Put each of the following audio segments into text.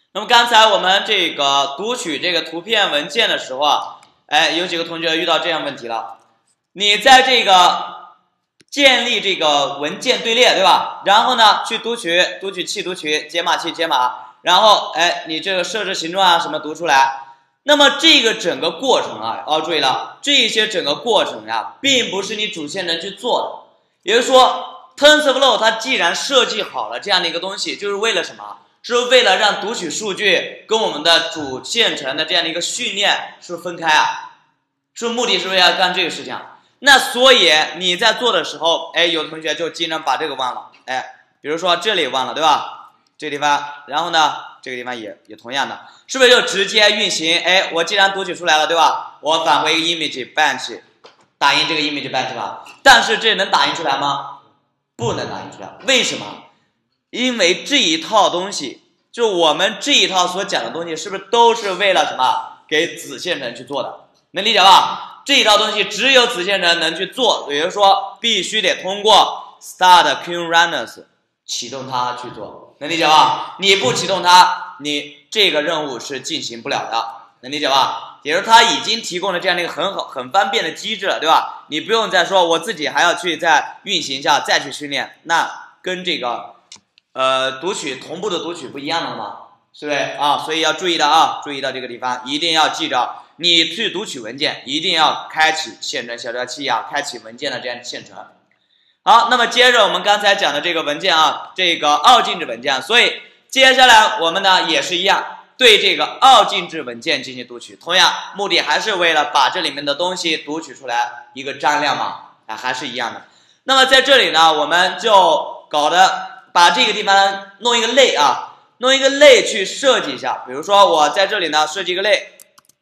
那么刚才我们这个读取这个图片文件的时候啊，有几个同学遇到这样问题了。你在这个建立这个文件队列，对吧？然后呢，去读取器读取，解码器解码，然后你这个设置形状啊什么读出来。那么这个整个过程啊，要注意了，这些整个过程呀，并不是你主线程去做的。也就是说 ，TensorFlow 它既然设计好了这样的一个东西，就是为了什么？是为了让读取数据跟我们的主线程的这样的一个训练是不是分开啊？是不是目的是为了干这个事情啊？那所以你在做的时候，有的同学就经常把这个忘了，比如说这里忘了，对吧？这个地方，然后呢，这个地方也同样的，是不是就直接运行？我既然读取出来了，对吧？我返回一个 image branch， 打印这个 image branch 吧。但是这能打印出来吗？不能打印出来，为什么？因为这一套东西，就我们这一套所讲的东西，是不是都是为了什么？给子线程去做的，能理解吧？这一套东西只有子线程能去做，也就是说，必须得通过 start queueRunners 启动它去做，能理解吧？你不启动它，你这个任务是进行不了的，能理解吧？也就是它已经提供了这样的一个很方便的机制了，对吧？你不用再说我自己还要去再运行一下，再去训练，那跟这个读取同步的读取不一样了吗？是不是啊？所以要注意的啊，注意到这个地方，一定要记着，你去读取文件一定要开启线程小调器啊，开启文件的这样的线程。好，那么接着我们刚才讲的这个文件啊，这个二进制文件，所以接下来我们呢也是一样，对这个二进制文件进行读取，同样目的还是为了把这里面的东西读取出来一个张量嘛，还是一样的。那么在这里呢，我们就把这个地方弄一个类啊，弄一个类去设计一下。比如说我在这里呢设计一个类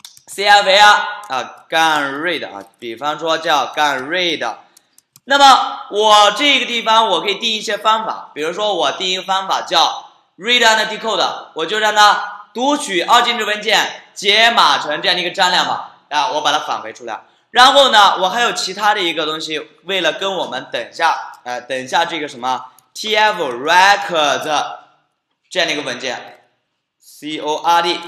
CFA 干 read 啊，比方说叫干 read。那么我这个地方我可以定一些方法，比如说我定一个方法叫 read and decode， 我就让它读取二进制文件解码成这样的一个张量吧，我把它返回出来。然后呢，我还有其他的一个东西，为了跟我们等一下这个什么 TF records 这样的一个文件 CORD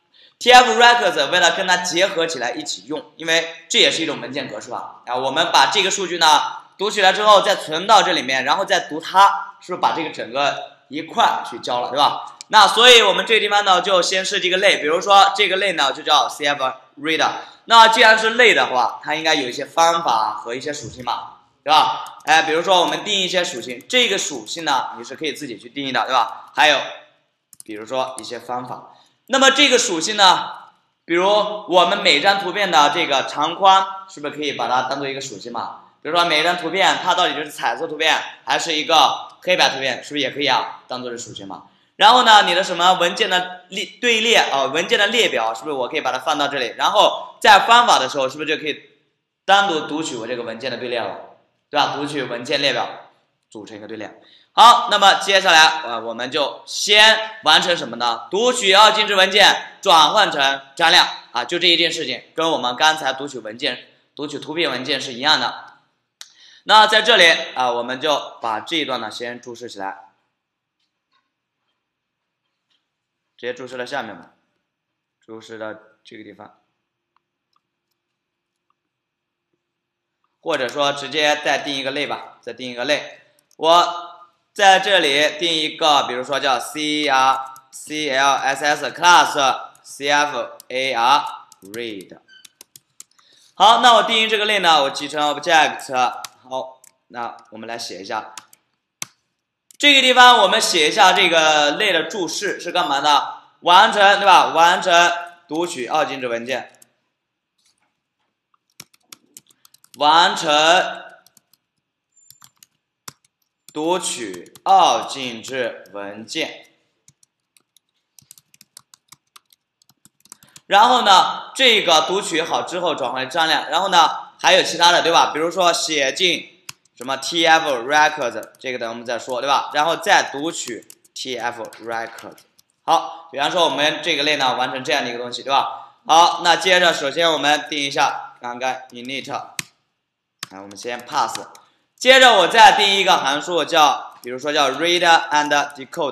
TF records 为了跟它结合起来一起用，因为这也是一种文件格式吧。我们把这个数据呢读取来之后再存到这里面，然后再读它，是不是把这个整个一块去交了，对吧？那所以我们这个地方呢就先设计一个类，比如说这个类呢就叫 CF reader。那既然是类的话，它应该有一些方法和一些属性嘛，对吧？比如说我们定一些属性，这个属性呢你是可以自己去定义的，对吧？还有比如说一些方法。那么这个属性呢，比如我们每张图片的这个长宽，是不是可以把它当做一个属性嘛？比如说每张图片它到底是彩色图片还是一个黑白图片，是不是也可以当做是属性嘛？然后呢，你的什么文件的队列文件的列表，是不是我可以把它放到这里？然后在方法的时候，是不是就可以单独读取我这个文件的队列了，对吧？读取文件列表，组成一个队列。好，那么接下来我们就先完成什么呢？读取二进制文件转换成张量就这一件事情，跟我们刚才读取图片文件是一样的。那在这里我们就把这一段呢先注释起来。直接注释到下面吧，注释到这个地方，或者说直接再定一个类吧，再定一个类。我在这里定一个，比如说叫 CLSS class CFAR read。好，那我定义这个类呢，我集成 object。好，那我们来写一下。这个地方我们写一下这个类的注释是干嘛的？完成，对吧？完成读取二进制文件，完成读取二进制文件。然后呢，这个读取好之后转换张量，然后呢还有其他的，对吧？比如说写进什么 TF records， 这个等我们再说，对吧？然后再读取 TF records。好，比方说我们这个类呢完成这样的一个东西，对吧？好，那接着首先我们定一下刚刚 init， 我们先 pass， 接着我再定一个函数比如说叫 read and decode，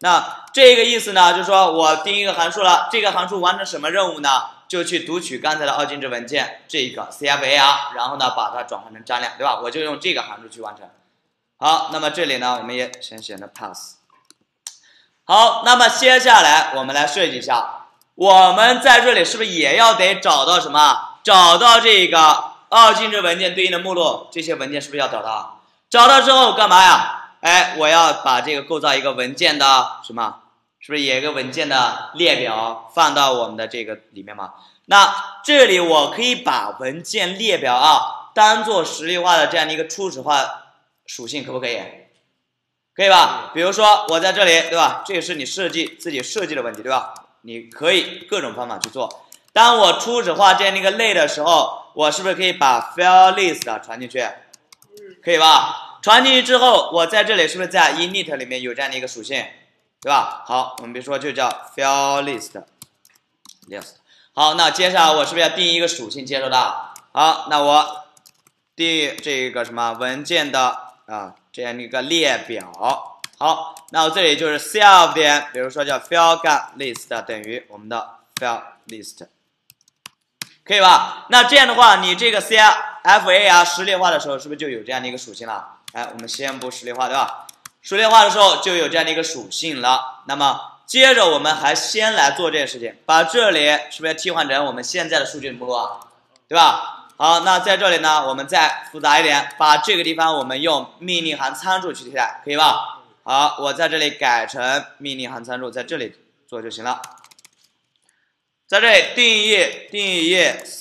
那这个意思呢，就是说我定一个函数了，这个函数完成什么任务呢？就去读取刚才的二进制文件这个 CFAR， 然后呢把它转换成张量，对吧？我就用这个函数去完成。好，那么这里呢，我们也先写成 pass。好，那么接下来我们来设计一下，我们在这里是不是也要得找到什么？找到这个二进制文件对应的目录，这些文件是不是要找到？找到之后干嘛呀？哎，我要把这个构造一个文件的什么？是不是也有一个文件的列表放到我们的这个里面吗？那这里我可以把文件列表啊当做实例化的这样的一个初始化属性，可不可以？可以吧？比如说我在这里，对吧？这个是你自己设计的问题，对吧？你可以各种方法去做。当我初始化这样的一个类的时候，我是不是可以把 file list 传进去？可以吧？传进去之后，我在这里是不是在 init 里面有这样的一个属性，对吧？好，我们比如说就叫 file list。好，那接下来我是不是要定义一个属性接收到？好，那我定义这个什么文件的这样的一个列表。好，那我这里就是 self 点，比如说叫 file list 等于我们的 file list， 可以吧？那这样的话，你这个 CFAR 实例化的时候，是不是就有这样的一个属性了？哎，我们先不实例化，对吧？实例化的时候就有这样的一个属性了。那么接着我们还先来做这件事情，把这里是不是要替换成我们现在的数据目录啊？对吧？好，那在这里呢，我们再复杂一点，把这个地方我们用命令函参数去替代，可以吧？好，我在这里改成命令函参数，在这里做就行了。在这里定义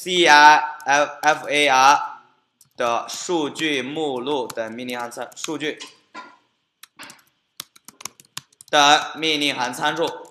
CFAR 的数据目录等命令函数据等命令函参数。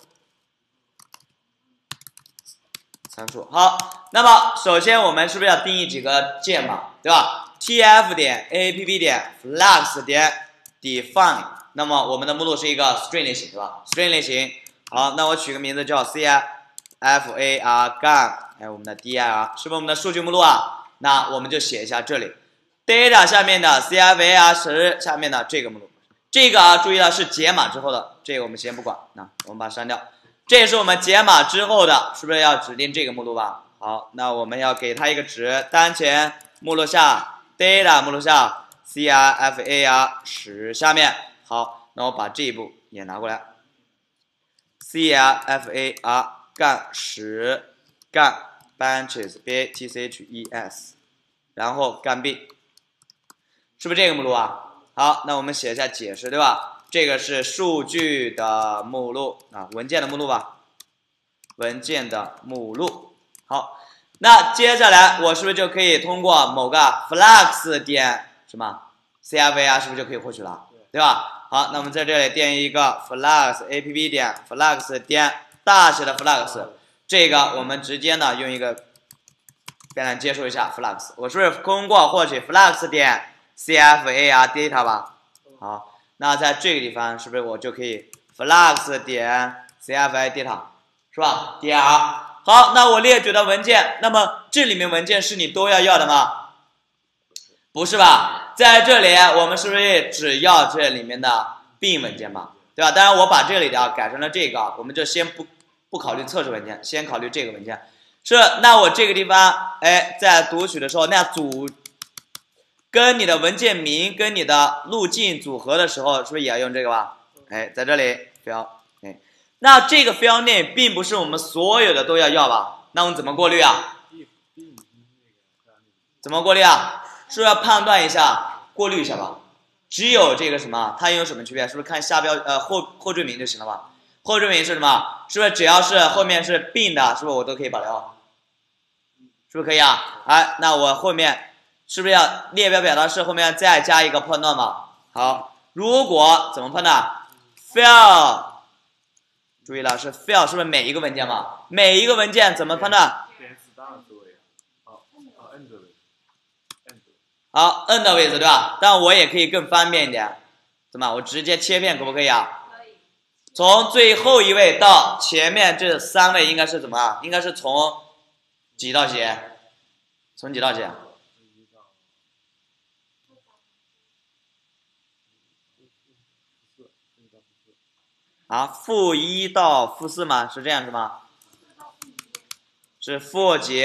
好，那么首先我们是不是要定义几个键码，对吧 ？tf 点 app 点 flux 点 define， 那么我们的目录是一个 string 类型，对吧 ？string 类型。好，那我取个名字叫 CFAR 杠我们的 dir， 是不是我们的数据目录啊？那我们就写一下这里 data 下面的 CFAR 10下面的这个目录，这个注意了是解码之后的，这个我们先不管，那我们把它删掉。这也是我们解码之后的，是不是要指定这个目录吧？好，那我们要给它一个值，当前目录下 data 目录下 CFAR 10下面。好，那我把这一步也拿过来 ，CFAR 杠10杠 branches batches， 然后杠 b， 是不是这个目录啊？好，那我们写一下解释，对吧？这个是数据的目录文件的目录吧，文件的目录。好，那接下来我是不是就可以通过某个 flux 点什么 CFAR 是不是就可以获取了，对吧？好，那我们在这里定义一个 flux app 点 flux 点大写的 flux， 这个我们直接呢用一个变量接收一下 flux， 我是不是通过获取 flux 点 CFAR data 吧？好。那在这个地方是不是我就可以 flux 点 CFAR data 是吧 ？dir 好，那我列举的文件，那么这里面文件是你都要的吗？不是吧？在这里我们是不是只要这里面的 bin 文件嘛，对吧？当然我把这里的改成了这个，我们就先不考虑测试文件，先考虑这个文件。是，那我这个地方在读取的时候，那组跟你的文件名跟你的路径组合的时候，是不是也要用这个吧？在这里 file， 那这个 file name 并不是我们所有的都要吧？那我们怎么过滤啊？怎么过滤啊？是不是要判断一下，过滤一下吧？只有这个什么，它有什么区别？是不是看下标后缀名就行了吧？后缀名是什么？是不是只要是后面是 bin 的，是不是我都可以保留？是不是可以啊？那我后面。是不是要列表表达式后面再加一个判断嘛？好，如果怎么判断 ？file， 注意了，是 file， 是不是每一个文件嘛？每一个文件怎么判断？好 ，n 的位置对吧？但我也可以更方便一点，怎么？我直接切片可不可以啊？可以。从最后一位到前面这3位应该是怎么？应该是从几到几？从几到几？ 啊，负1到负4吗？是这样子吗？是负几？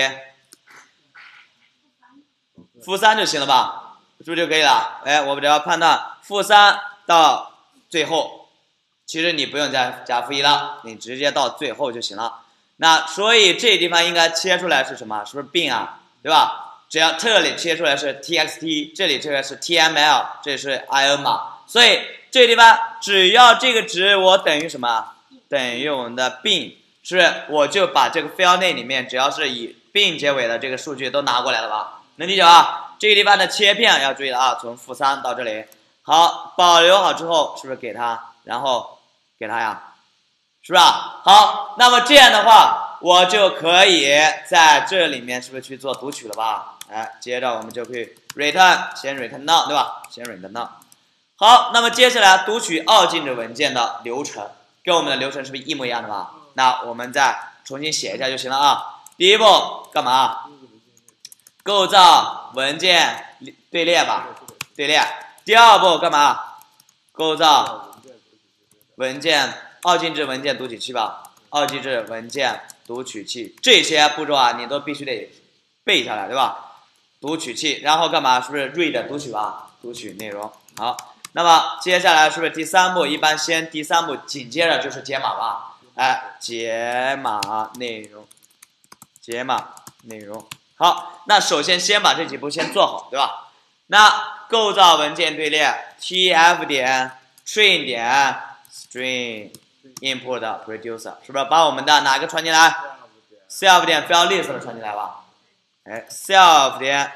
负3就行了吧？是不是就可以了？哎，我们只要判断负3到最后，其实你不用加负1了，你直接到最后就行了。那所以这地方应该切出来是什么？是不是 bin 啊？对吧？只要这里切出来是 txt， 这里这个是 tml， 这是 in 嘛？所以这地方只要这个值我等于什么？等于我们的 bin， 是不是我就把这个 file name 里面只要是以 bin 结尾的这个数据都拿过来了吧？能理解吧？这个地方的切片要注意了啊，从负3到这里。好，保留好之后，是不是给它？然后给它呀，是不是啊？好，那么这样的话，我就可以在这里面是不是去做读取了吧？哎，接着我们就可以 return， 先 return none， 对吧？先 return none。好，那么接下来读取二进制文件的流程，跟我们的流程是不是一模一样的吧？那我们再重新写一下就行了啊。第一步干嘛？构造文件队列吧，队列。第二步干嘛？构造文件二进制文件读取器吧，二进制文件读取器，这些步骤啊，你都必须得背下来，对吧？读取器，然后干嘛？是不是 read 读取吧？读取内容。好，那么接下来是不是第3步？一般先第3步，紧接着就是解码吧？哎，解码内容，解码内容。好，那首先先把这几步先做好，对吧？那构造文件队列 tf 点 train 点 string input producer， 是不是把我们的哪个传进来 ？self 点 file list 传进来吧？哎 ，self 点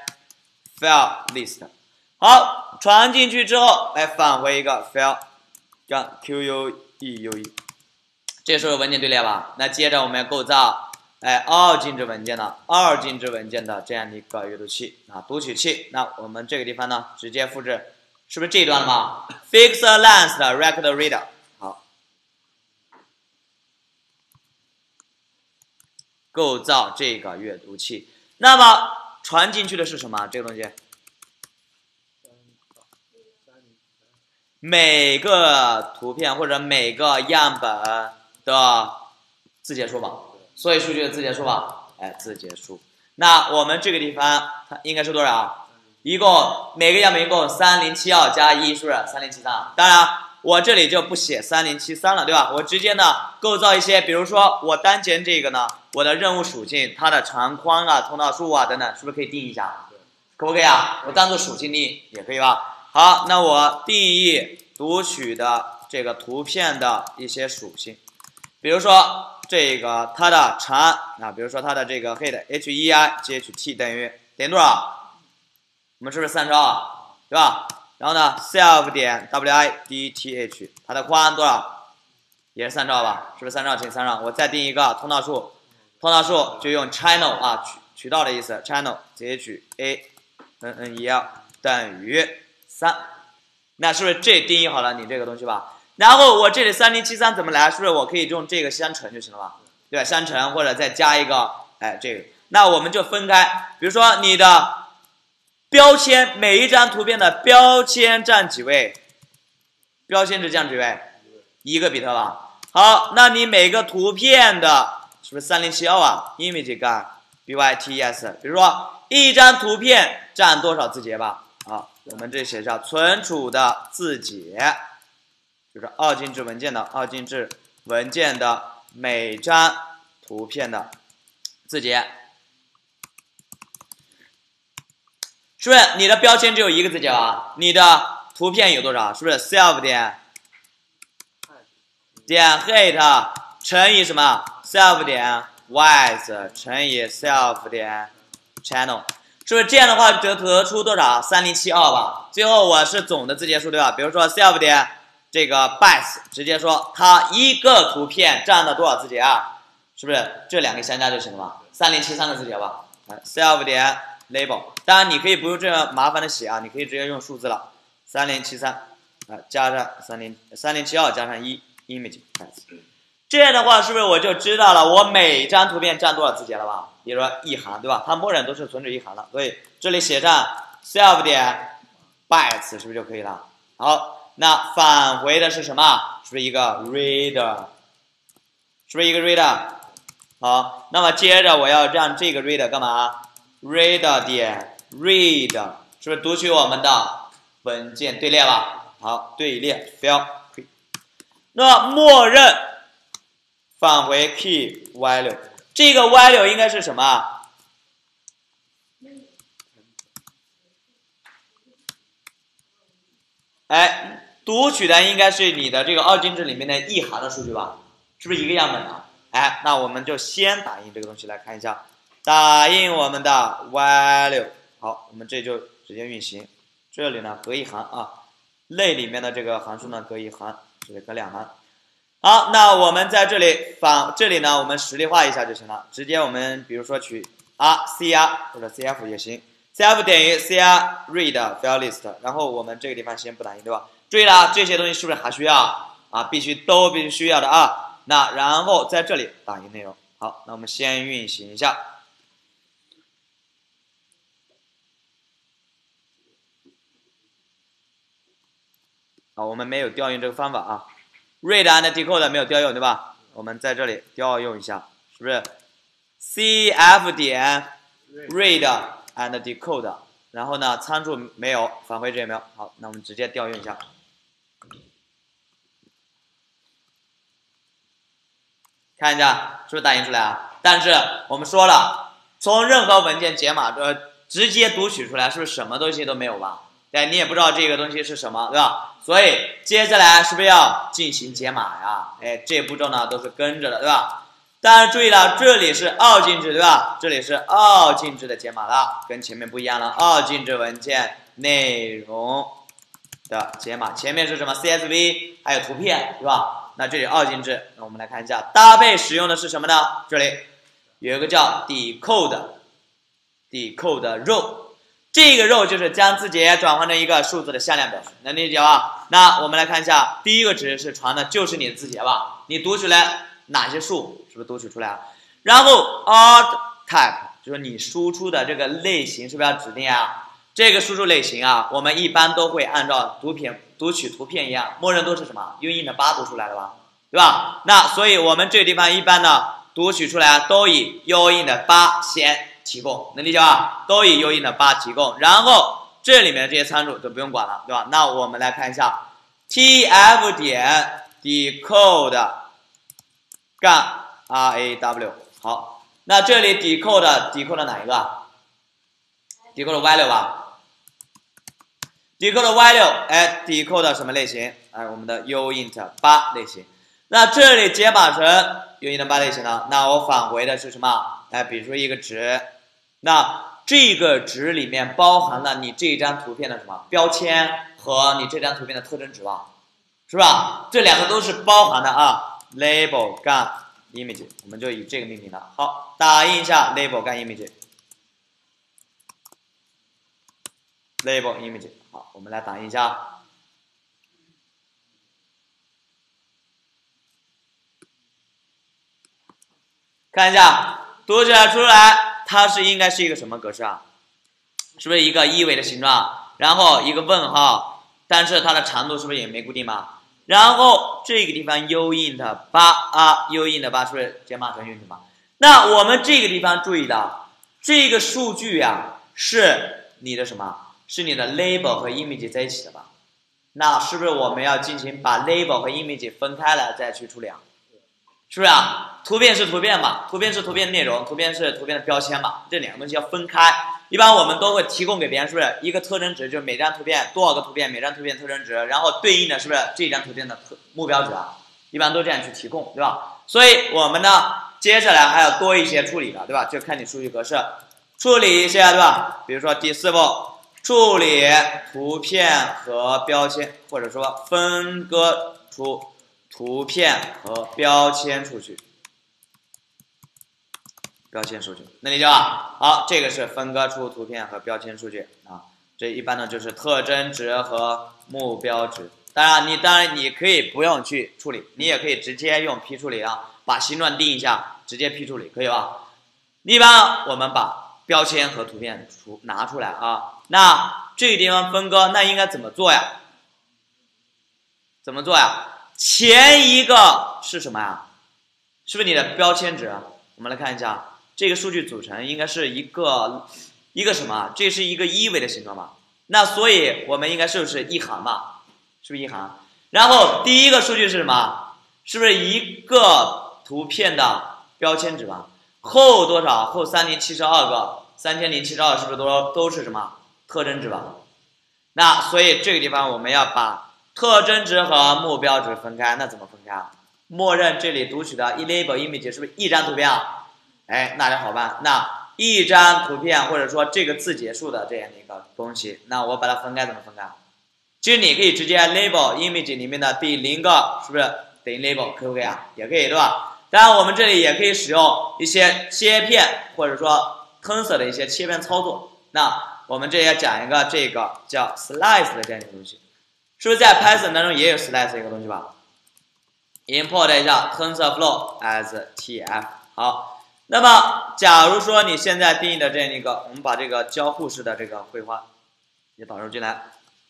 file list。好，传进去之后，来返回一个 file 杠 queue， 这是文件队列吧？那接着我们要构造。哎，二进制文件的这样的一个阅读器啊，读取器。那我们这个地方呢，直接复制，是不是这一段了吗 ？Fix length record reader。好，构造这个阅读器。那么传进去的是什么？这个东西？每个图片或者每个样本的字节数吧。所以数据的字节数吧，哎，字节数。那我们这个地方它应该是多少？一共每个样本一共3072加1，是不是3073？当然，我这里就不写3073了，对吧？我直接呢构造一些，比如说我当前这个呢，我的任务属性，它的长宽啊、通道数啊等等，是不是可以定义一下？可不可以啊？我当做属性定义也可以吧？好，那我定义读取的这个图片的一些属性，比如说。这个它的长啊，比如说它的这个 head HEI GHT 等于多少？我们是不是32，对吧？然后呢 self 点 width 它的宽多少？也是32吧？是不是32乘以32？我再定一个通道数，通道数就用 channel 啊渠道的意思 channel CHANNEL 等于3，那是不是这定义好了你这个东西吧？然后我这里3073怎么来？是不是我可以用这个相乘就行了吧？对吧？相乘或者再加一个，哎，这个，那我们就分开。比如说你的标签，每一张图片的标签占几位？标签值占几位？1个比特吧。好，那你每个图片的是不是3072啊 ？image 杠 bytes， 比如说一张图片占多少字节吧？好，我们这写上存储的字节。就是二进制文件的每张图片的字节，是不是你的标签只有1个字节啊？你的图片有多少？是不是 self 点 height 乘以什么 self 点 width 乘以 self 点 channel， 是不是这样的话得出多少？3072吧。最后我是总的字节数，对吧？比如说 self 点这个 bytes 直接说它一个图片占了多少字节啊？是不是这2个相加就行了嘛？3073个字节吧。self 点 label， 当然你可以不用这样麻烦的写啊，你可以直接用数字了。3073加上3072加上1 image bytes， 这样的话是不是我就知道了我每张图片占多少字节了吧？比如说1行，对吧？它默认都是存储1行的，所以这里写上 self 点 bytes 是不是就可以了？好。那返回的是什么？ 是不是一个 reader？ 是不是一个 reader？ 好，那么接着我要让这个 reader 干嘛 ？reader 点 read， 是不是读取我们的文件队列了？好，队列 fail。那默认返回 key value， 这个 value 应该是什么？哎，读取的应该是你的这个二进制里面的一行的数据吧？是不是一个样本的？哎，那我们就先打印这个东西来看一下，打印我们的 value。好，我们这就直接运行。这里呢隔一行啊，类里面的这个函数呢隔一行，这里隔两行。好，那我们在这里呢，我们实例化一下就行了。直接我们比如说取 cr 或者 cf 也行。cf 等于 cr read file list， 然后我们这个地方先不打印，对吧？注意了，这些东西是不是还需要啊？必须需要的啊。那然后在这里打印内容。好，那我们先运行一下。好，我们没有调用这个方法啊 ，read and decode 没有调用，对吧？我们在这里调用一下，是不是 ？cf 点 read and decode。然后呢，参数没有，返回值也没有。好，那我们直接调用一下，看一下是不是打印出来啊？但是我们说了，从任何文件解码直接读取出来，是不是什么东西都没有吧？对，你也不知道这个东西是什么，对吧？所以接下来是不是要进行解码呀？哎，这步骤呢都是跟着的，对吧？但是注意了，这里是二进制，对吧？这里是二进制的解码了，跟前面不一样了。二进制文件内容的解码，前面是什么 CSV 还有图片，对吧？那这里二进制，那我们来看一下，搭配使用的是什么呢？这里有一个叫 decode row， 这个 row 就是将字节转换成一个数字的向量表示，能理解吧？那我们来看一下，第一个值是传的就是你的字节吧？你读出来哪些数是不是读取出来了？然后 alt type 就是你输出的这个类型是不是要指定啊？这个输出类型啊，我们一般都会按照读取图片一样，默认都是什么 uint8 读出来的吧，对吧？那所以我们这个地方一般呢读取出来都以 uint8 先提供，能理解吧？都以 uint8 提供，然后这里面的这些参数就不用管了，对吧？那我们来看一下 tf 点 decode 干 raw， 好，那这里 decode 哪一个 ？decode value 吧。decode value， 哎 ，decode 什么类型？哎，我们的 uint8 类型。那这里解码成 uint8 类型呢？那我返回的是什么？哎，比如说一个值，那这个值里面包含了你这张图片的什么标签和你这张图片的特征值吧？是吧？这两个都是包含的啊。label 干 image， 我们就以这个命名了。好，打印一下 label 干 image。label image， 好，我们来打印一下。看一下，读取出来，它应该是一个什么格式啊？是不是一个一维的形状，然后一个问号，但是它的长度是不是也没固定嘛？然后这个地方 uint8 啊 ，uint8 是不是解码成 uint8？那我们这个地方注意到，这个数据呀、是你的什么？是你的 label 和 image 在一起的吧？那是不是我们要进行把 label 和 image 分开来再去处理啊？是不是啊？图片是图片嘛，图片是图片内容，图片是图片的标签嘛，这两个东西要分开。一般我们都会提供给别人，是不是一个特征值，就是每张图片多少个图片，每张图片特征值，然后对应的是不是这张图片的目标值啊？一般都这样去提供，对吧？所以我们呢，接下来还要多一些处理的，对吧？就看你数据格式，处理一下，对吧？比如说第4步。处理图片和标签，或者说分割出图片和标签数据，能理解吧？好，这个是分割出图片和标签数据啊，这一般呢就是特征值和目标值。当然你可以不用去处理，你也可以直接用 P 处理啊，把形状定一下，直接 P 处理，可以吧？一般我们把标签和图片拿出来啊。那这个地方分割，那应该怎么做呀？ 前一个是什么呀？是不是你的标签值？我们来看一下这个数据组成应该是一个什么？这是一个一维的形状吧？那所以我们应该是不是一行吧？是不是一行？然后第一个数据是什么？是不是一个图片的标签值吧？后多少？后3072个，3072是不是都是什么特征值吧？那所以这个地方我们要把特征值和目标值分开，那怎么分开啊？默认这里读取的 label image 是不是一张图片啊？哎，那就好办。那一张图片或者说这个字节数的这样的一个东西，那我把它分开怎么分开？其实你可以直接 label image 里面的第0个是不是等于 label， 可不可以啊？也可以，对吧？当然我们这里也可以使用一些切片或者说 tensor 的一些切片操作。那我们这里要讲一个这个叫 slice 的这样一个东西，是不是在 Python 当中也有 slice 一个东西吧 ？import 一下 TensorFlow as tf。好，那么假如说你现在定义的这样一个，我们把这个交互式的这个绘画也导入进来。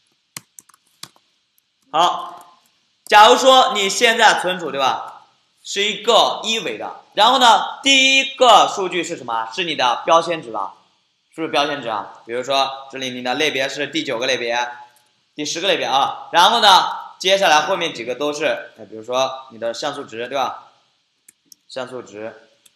好，假如说你现在存储对吧，是一个一维的，然后呢，第一个数据是什么？是你的标签值吧？是不是标签值啊？比如说这里你的类别是第9个类别，第10个类别啊，然后呢，接下来后面几个都是，比如说你的像素值对吧？像素值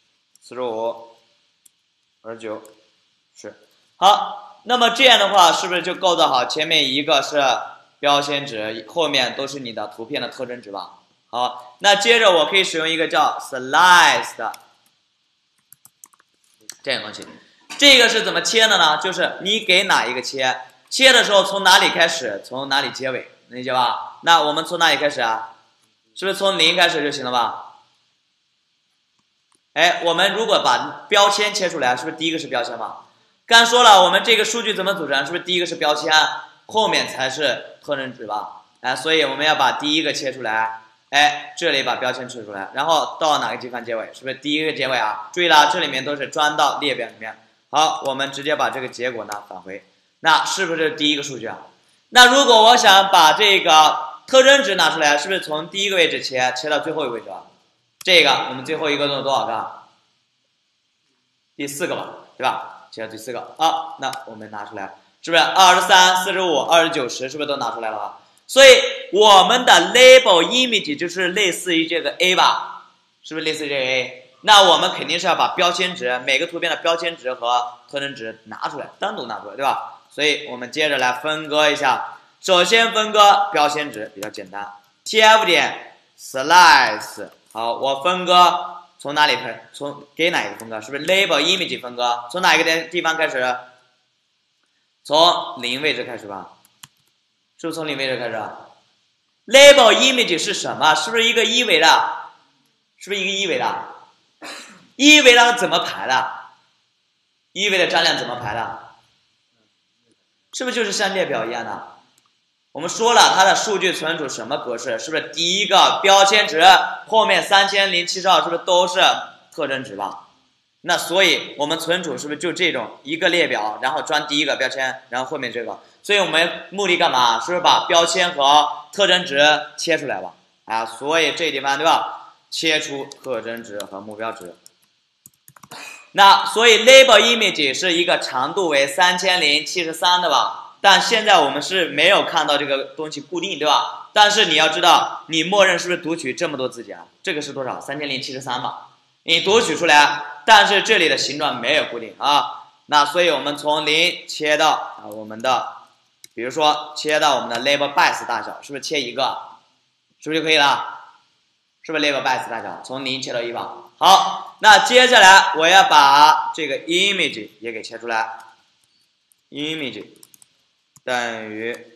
45、29是。好，那么这样的话是不是就构造好？前面一个是标签值，后面都是你的图片的特征值吧？好，那接着我可以使用一个叫 slice 的这样的东西。这个是怎么切的呢？就是你给哪一个切，切的时候从哪里开始，从哪里结尾，能理解吧？那我们从哪里开始啊？是不是从0开始就行了吧？哎，我们如果把标签切出来，是不是第一个是标签嘛？刚说了，我们这个数据怎么组成？是不是第一个是标签，后面才是特征值吧？哎，所以我们要把第一个切出来，哎，这里把标签切出来，然后到哪个地方结尾？是不是第一个结尾啊？注意了，这里面都是装到列表里面。好，我们直接把这个结果呢返回，那是不是第一个数据啊？那如果我想把这个特征值拿出来，是不是从第一个位置切到最后一个位置啊？这个我们最后一个多少个？第4个吧，对吧？切到第4个。好，那我们拿出来，是不是23、45、29、10，是不是都拿出来了吧？所以我们的 label image 就是类似于这个 A 吧？是不是类似于这个 A？那我们肯定是要把标签值，每个图片的标签值和特征值拿出来，单独拿出来，对吧？所以我们接着来分割一下。首先分割标签值比较简单 ，tf 点 slice， 好，我分割从哪里开始？从给哪一个分割？是不是 label image 分割？从哪一个地方开始？从0位置开始吧？是不是从0位置开始？label image 是什么？是不是一个一维的？是不是一个一维的？一维的怎么排的？一维的张量怎么排的？是不是就是像列表一样的？我们说了，它的数据存储什么格式？是不是第一个标签值，后面3072是不是都是特征值吧？那所以我们存储是不是就这种一个列表，然后装第一个标签，然后后面这个？所以我们目的干嘛？是不是把标签和特征值切出来吧？啊，所以这地方对吧？切出特征值和目标值。那所以 label image 是一个长度为3073的吧？但现在我们是没有看到这个东西固定，对吧？但是你要知道，你默认是不是读取这么多字节啊？这个是多少？3073吧？你读取出来，但是这里的形状没有固定啊。那所以我们从0切到我们的，比如说切到我们的 label bytes 大小，是不是切1个？是不是就可以了？是不是 label bytes 大小？从0切到1吧。好，那接下来我要把这个 image 也给切出来 ，image 等于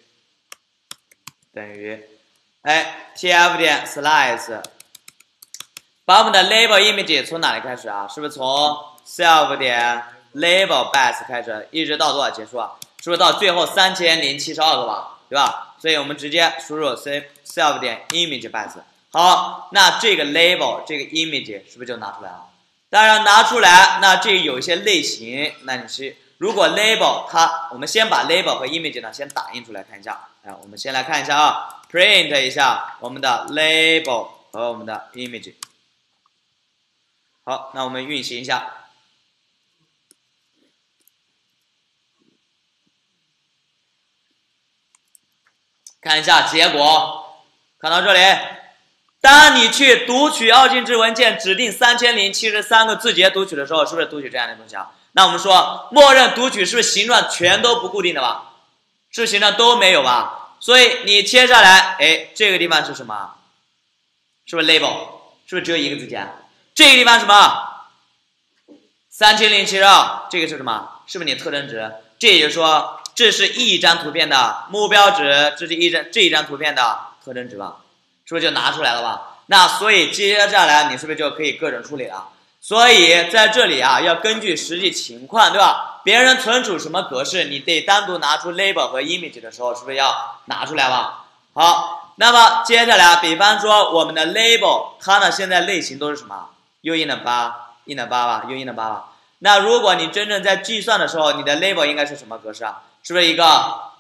哎 tf 点 slice， 把我们的 label image 从哪里开始啊？是不是从 self 点 label bytes 开始，一直到多少结束啊？是不是到最后3072个吧？对吧？所以我们直接输入 self 点 image bytes。好，那这个 label 这个 image 是不是就拿出来了？当然拿出来，那这有一些类型，那你是如果 label 我们先把 label 和 image 呢先打印出来看一下。我们先来看一下啊 ，print 一下我们的 label 和我们的 image。好，那我们运行一下。看一下结果，看到这里，当你去读取二进制文件指定3073个字节读取的时候，是不是读取这样的东西啊？那我们说，默认读取是不是形状全都不固定的吧？是不是形状都没有吧？所以你接下来，这个地方是什么？是不是 label？ 是不是只有一个字节？这个地方什么？3072，这个是什么？是不是你特征值？这也就是说，这是一张图片的目标值，这是这一张图片的特征值吧？是不是就拿出来了吧？那所以接下来你是不是就可以各种处理了？所以在这里啊，要根据实际情况，对吧？别人存储什么格式，你得单独拿出 label 和 image 的时候，是不是要拿出来吧？好，那么接下来，比方说我们的 label， 它呢现在类型都是什么 ？U-int8 int8 吧 ，U-int8 吧。那如果你真正在计算的时候，你的 label 应该是什么格式啊？是不是一个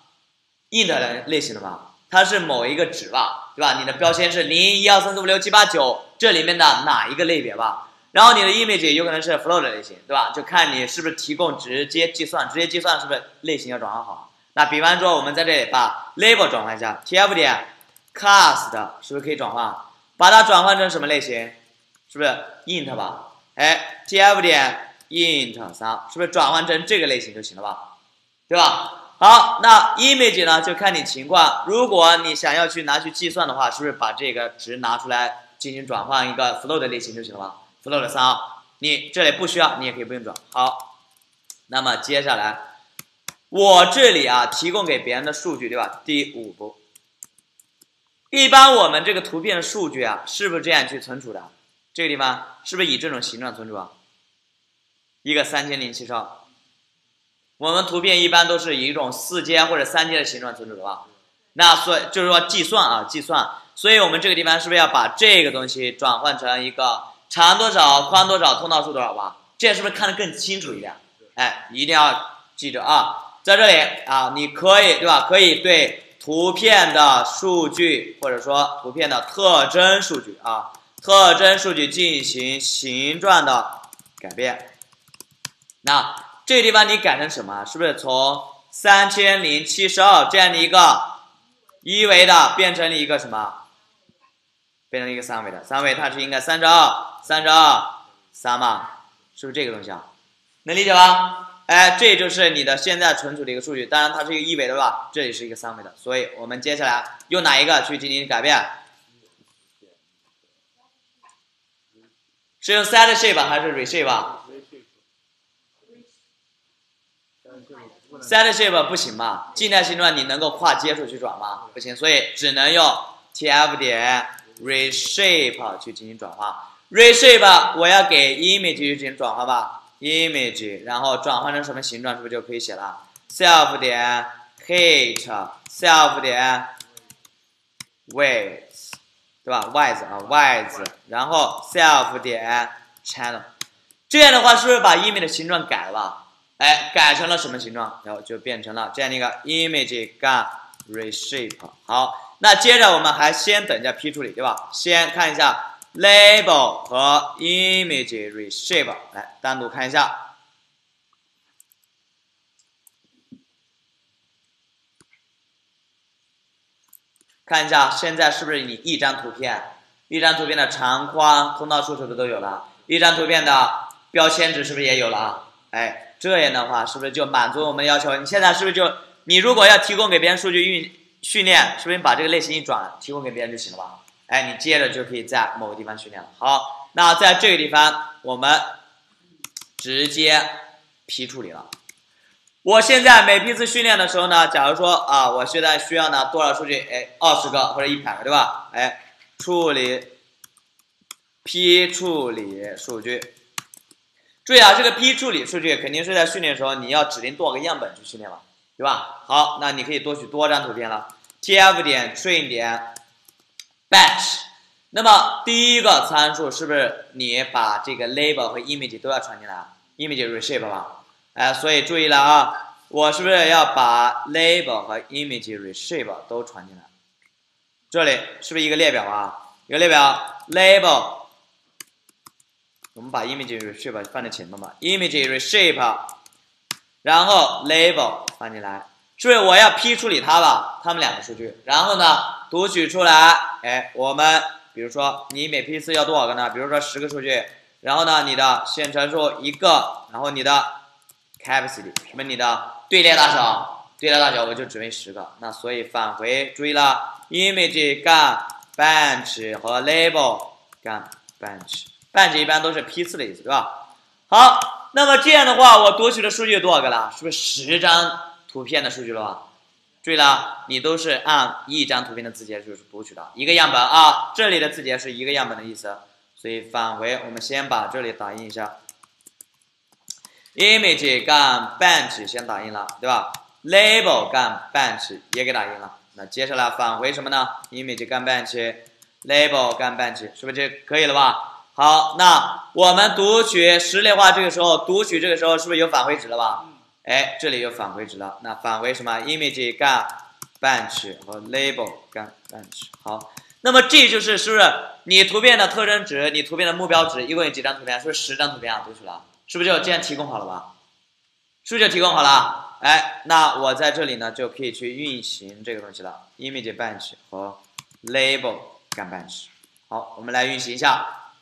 int 类型的吧？它是某一个值吧，对吧？你的标签是0、1、2、3、4、5、6、7、8、9这里面的哪一个类别吧？然后你的 image 有可能是 float 类型，对吧？就看你是不是提供直接计算是不是类型要转换好？那比方说我们在这里把 label 转换一下 ，tf 点 cast 是不是可以转换？把它转换成什么类型？是不是 int 吧？tf 点 int3 是不是转换成这个类型就行了吧？对吧？好，那 image 呢就看你情况，如果你想要拿去计算的话，是不是把这个值拿出来进行转换一个 float 类型就行了吧？float 3，你这里不需要，你也可以不用转。好，那么接下来我这里啊提供给别人的数据，对吧？第5步，一般我们这个图片的数据啊，是不是这样去存储的？这个地方是不是以这种形状存储啊？一个3072，我们图片一般都是以一种4阶或者3阶的形状存储的吧？那所以就是说计算，所以我们这个地方是不是要把这个东西转换成一个长多少、宽多少、通道数多少吧？这样是不是看得更清楚一点？一定要记着啊，在这里啊，你可以对吧？可以对图片的数据或者说图片的特征数据啊，特征数据进行形状的改变。那这个地方你改成什么？是不是从3072这样的一个1维的变成了一个什么？变成了一个3维的，3维它是应该32、3嘛？是不是这个东西啊？能理解吧？这就是你的现在存储的一个数据，当然它是一个1维的吧？这里是一个3维的，所以我们接下来用哪一个去进行改变？是用 set shape 还是 reshape？set shape 不行吧？静态形状你能够跨接数去转吗？不行，所以只能用 tf 点 reshape 去进行转化。reshape 我要给 image 去进行转化吧 ，image， 然后转换成什么形状，是不是就可以写了 ？self 点 height self 点 width， 对吧 ？width， 然后 self 点 channel， 这样的话是不是把 image 的形状改了吧？改成了什么形状？然后就变成了这样的一个 image 杠 reshape。好，那接着我们还先等一下 P 处理，对吧？先看一下 label 和 image reshape， 来单独看一下。看一下现在是不是你一张图片的长宽、通道数是不是都有了？一张图片的标签值是不是也有了？这样的话是不是就满足我们的要求？你现在是不是你如果要提供给别人数据训练，是不是你把这个类型一转，提供给别人就行了吧？你接着就可以在某个地方训练了。好，那在这个地方我们直接批处理了。我现在每批次训练的时候呢，假如说啊，我现在需要呢多少数据？20个或者100个，对吧？批处理数据。注意啊，这个批处理数据肯定是在训练的时候你要指定多少个样本去训练了，对吧？好，那你可以多取多张图片了。tf 点 train 点 batch， 那么第一个参数是不是你把这个 label 和 image 都要传进来 ？image reshape 吧？ 哎，所以注意了啊，我是不是要把 label 和 image reshape 都传进来？这里是不是一个列表啊？一个列表 label， 我们把 image reshape 放在前面吧 ，image reshape， 然后 label 放进来，是不是我要批处理它吧？它们两个数据，然后呢读取出来，哎，我们比如说你每批次要多少个呢？比如说10个数据，然后呢你的线乘数1个，然后你的 capacity 什么你的队列大小，我就只为10个，那所以返回注意了 ，image 干 bench 和 label 干 bench 一般都是批次的意思，对吧？好，那么这样的话，我读取的数据有多少个了？是不是10张图片的数据了吧？注意了，你都是按一张图片的字节就是读取的一个样本啊，这里的字节是一个样本的意思，所以返回我们先把这里打印一下。image 干 bench 先打印了，对吧 ？label 干 bench 也给打印了。那接下来返回什么呢 ？image 干 bench，label 干 bench， 是不是这可以了吧？好，那我们读取实例化这个时候，是不是有返回值了吧？哎，这里有返回值了。那返回什么 ？image 干 bench 和 label 干 bench。好，那么这就是是不是你图片的特征值，你图片的目标值，一共有几张图片？是不是10张图片啊？读取了。是不是就这样提供好了吧？是不是就提供好了？哎，那我在这里呢就可以去运行这个东西了 ，image bench 和 label 干 bench。好，我们来运行一下。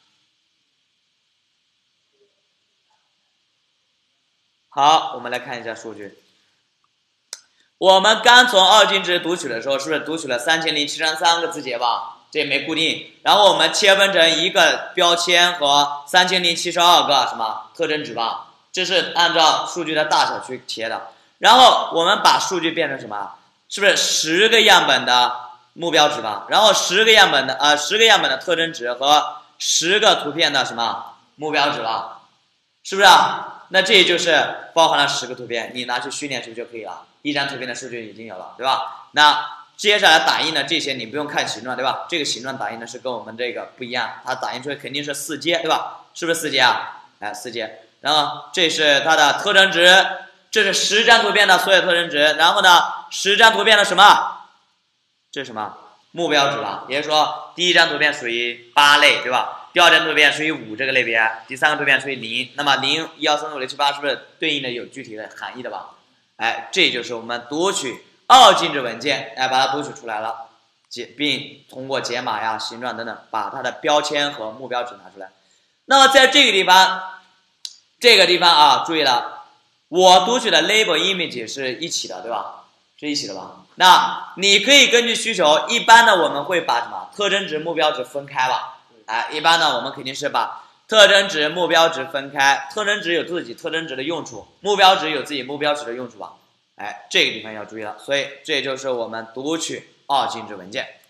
好，我们来看一下数据。我们刚从二进制读取的时候，是不是读取了3073个字节吧？这也没固定，然后我们切分成一个标签和3072个什么特征值吧，这是按照数据的大小去切的。然后我们把数据变成什么？是不是10个样本的目标值吧？然后10个样本的特征值和10个图片的什么目标值吧？是不是啊？那这就是包含了10个图片，你拿去训练是不是就可以了？一张图片的数据已经有了，对吧？那接下来打印的这些你不用看形状，对吧？这个形状打印的是跟我们这个不一样，它打印出来肯定是4阶，对吧？是不是4阶啊？哎，4阶。然后这是它的特征值，这是10张图片的所有特征值。然后呢，10张图片的什么？这是什么？目标值吧？也就是说，第一张图片属于8类，对吧？第二张图片属于5这个类别，第3个图片属于0。那么0、1、2、3、4、5、6、7、8是不是对应的有具体的含义的吧？哎，这就是我们读取二进制文件，哎，把它读取出来了，并通过解码呀、形状等等，把它的标签和目标值拿出来。那么在这个地方啊，注意了，我读取的 label image 是一起的，对吧？是一起的吧？那你可以根据需求，一般呢我们会把什么特征值、目标值分开吧？哎，一般呢我们肯定是把特征值、目标值分开，特征值有自己特征值的用处，目标值有自己目标值的用处吧？哎，这个地方要注意了，所以这就是我们读取二进制文件。